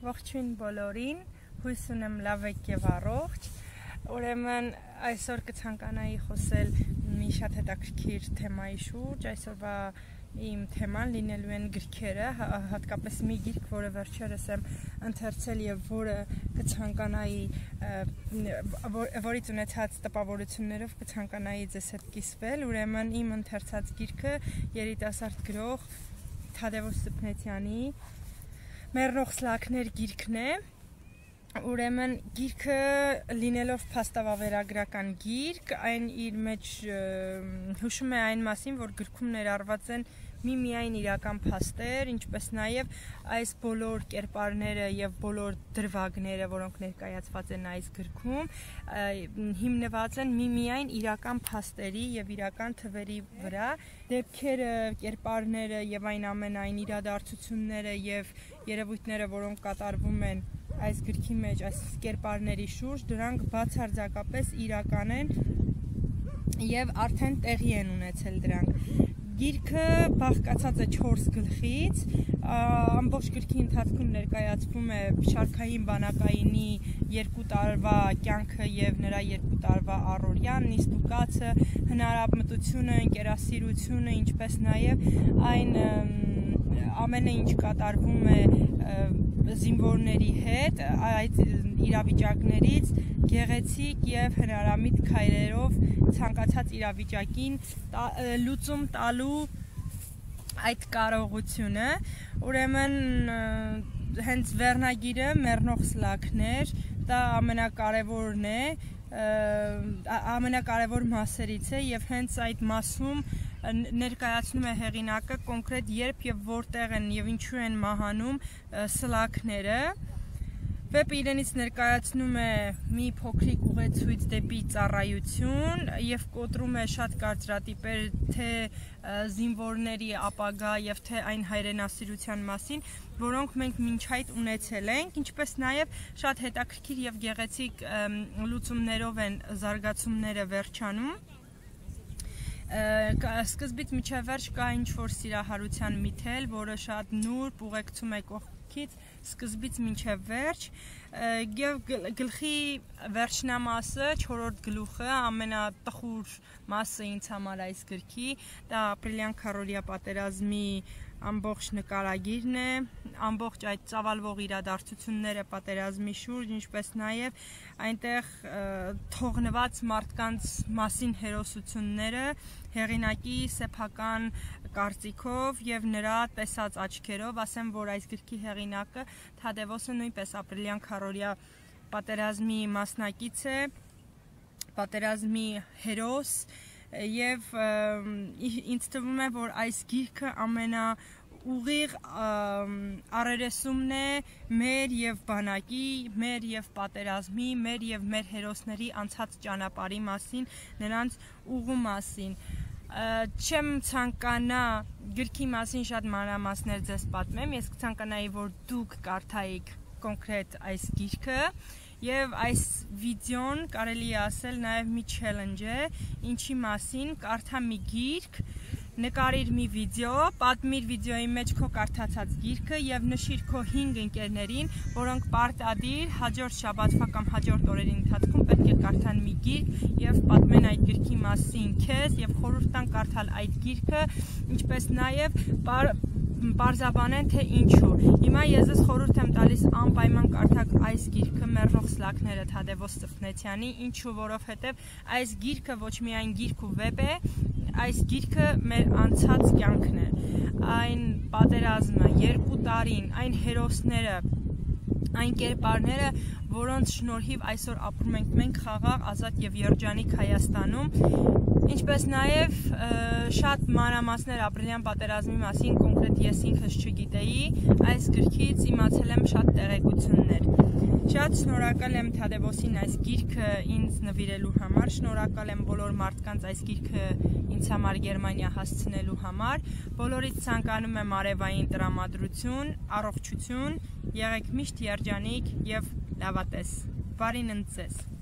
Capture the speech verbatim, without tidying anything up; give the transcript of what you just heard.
Ողջույն բոլորին, հույս ունեմ լավ եք եւ առողջ։ Ուրեմն այսօր կցանկանայի խոսել մի շատ հետաքրքիր թեմայի շուրջ։ Այսօրվա իմ թեման լինելու են գրքերը, հատկապես մի գիրք, որը վերջերս եմ ընթերցել եւ որը կցանկանայի որից ունեցած տպավորություններով կցանկանայի ձեզ հետ կիսվել։ Ուրեմն իմ ընթերցած գիրքը երիտասարդ գրող Թադևոս Սփնեցյանի Մեռնող սլաքներ գիրքն է։ Ուրեմն գիրքը լինելով փաստավավերագրական գիրք, այն իր մեջ հուշում է այն մասին, որ գրքում ներառված են միմիայն իրական փաստեր, ինչպես նաև այս բոլոր կերպարները եւ բոլոր դրվագները, որոնք ներկայացված են այս գրքում, հիմնված են միմիայն իրական փաստերի եւ իրական թվերի վրա։ Դեպքերը, կերպարները եւ այն ամենայն իրադարձությունները եւ երևույթները, որոնք կատարվում են այս գրքի մեջ, այս կերպարների շուրջ, դրանք բացարձակապես իրական են եւ արդեն տեղի են ունեցել դրանք։ Գիրքը բաղկացած է չորս գլխից, ամբողջ գրքի ընթացքում ներկայացվում է շարքային բանակայինի երկու տարվա կյանքը եւ նրա երկու տարվա առօրյան, նիստուկացը, հնարամտությունը, ընկերասիրությունը, ինչպես նաեւ այն ամենը ինչ կատարվում է զինվորների հետ, այդ իրավիճակներից գեղեցիկ եւ հնարամիտ քայլերով ցանկացած իրավիճակին լուծում տալու այդ կարողությունը։ Ուրեմն հենց վերնագիրը Մեռնող սլաքներ, դա ամենակարևորն է, ամենակարևոր մասերից է եւ հենց այդ մասում ներկայացնում է հեղինակը կոնկրետ երբ եւ որտեղ են եւ ինչու են մահանում սլաքները։ Վեպը իրենից ներկայացնում է մի փոքրիկ ուղեցույց դեպի ծառայություն եւ կոտրում է շատ կարծրատիպեր թե զինվորների ապագա եւ թե այն հայրենասիրության մասին, որոնք մենք մինչ այդ ունեցել ենք, ինչպես նաեւ շատ հետաքրքիր եւ գեղեցիկ լուծումներով են զարգացումները վերջանում։ Սկզբից միջև վերջ կա ինչ-որ սիրահարության միթել, որը շատ նուրբ ուղեկցում է կողքից սկզբից մինչև վերջ, եւ գլխի վերջնամասը, չորրորդ գլուխը, ամենատխուր մասը ինձ համար այս գրքի, դա ապրիլյան քառորյա պատերազմի ամբողջ նկարագիրն է, ամբողջ այդ ծավալվող իրադարձությունները պատերազմի շուրջ, ինչպես նաև այնտեղ թողնված մարդկանց մասին հերոսությունները հեղինակի սեփական կարծիքով եւ նրա տեսած աչքերով, ասեմ, որ այս գրքի հեղինակը Թադևոսը նույնպես ապրիլյան քառորյա պատերազմի մասնակից է, պատերազմի հերոս եւ ինձ թվում է, որ այս գիրքը ամենա ուղիղ առերեսումն է մեր եւ բանակի, մեր եւ պատերազմի, մեր եւ մեր հերոսների անցած ճանապարհի մասին, նրանց ուղու մասին։ Չեմ ցանկանա գրքի մասին շատ մանրամասներ ձեզ պատմեմ, ես կցանկանայի, որ դուք կարդայիք կոնկրետ այս գիրքը եւ այս վիդեոն կարելի է ասել նաեւ մի challenge է, ինչի մասին կարդա մի գիրք, նկարիր մի վիդեո, պատմիր վիդեոյի մեջ քո կարդացած գիրքը եւ նշիր քո հինգ ընկերներին, որոնք պարտադիր հաջորդ շաբաթվա կամ հաջորդ օրերի ընթացքում պետք է կարդան մի գիրք եւ պատմեն այդ գրքի մասին քեզ եւ խորհուրդ տան կարդալ այդ գիրքը, ինչպես նաեւ պարզաբանեն թե ինչու։ Հիմա ես ձեզ խորհուրդ եմ տալիս անպայման կարդաք այս գիրքը Մեռնող սլաքները Թադևոս Սփնեցյանի, ինչու, որովհետև այս գիրքը ոչ միայն գիրք ու վեպ է, այս գիրքը մեր անցած կյանքն է, այն պատերազմը, երկու տարին, այն հերոսները, այն կերպարները, որոնց շնորհիվ այսօր ապրում ենք մենք խաղաղ, ազատ եւ երջանիկ Հայաստանում, ինչպես նաեւ շատ մանրամասներ ապրիլյան պատերազմի մասին կոնկրետ ես ինքս չգիտեի, այս գրքից իմացել եմ շատ տեղեկություններ։ Շատ շնորհակալ եմ Թադևոսին այս գիրքը ինձ նվիրելու համար, շնորհակալ եմ բոլոր մարդկանց այս գիրքը ինձ համար Գերմանիա հասցնելու համար, բոլորից ցանկանում եմ արևային տրամադրություն, առողջություն, եղեք միշտ երջանիկ եւ լավատես։ Բարին ընդ ձեզ։